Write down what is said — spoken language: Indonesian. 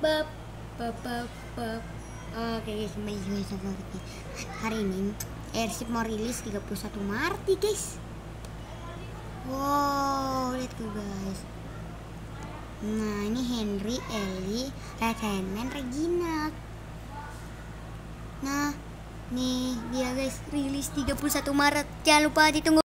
bab bab bab bab. Oke guys, kembali lagi. Hari ini Airship mau rilis 31 Maret nih guys. Wow, lihat tuh guys. Nah, ini Henry, Ellie, Red Handman, Regina. Nah, nih dia guys, rilis 31 Maret. Jangan lupa ditunggu.